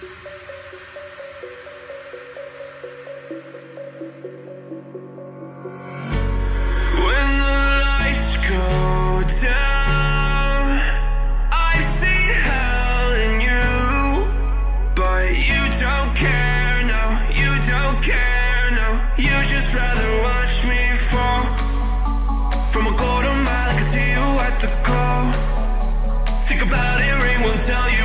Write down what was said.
When the lights go down, I've seen hell in you, but you don't care, no, you don't care, no. You just rather watch me fall from a quarter mile. I can see you at the call. Think about it, ring won't tell you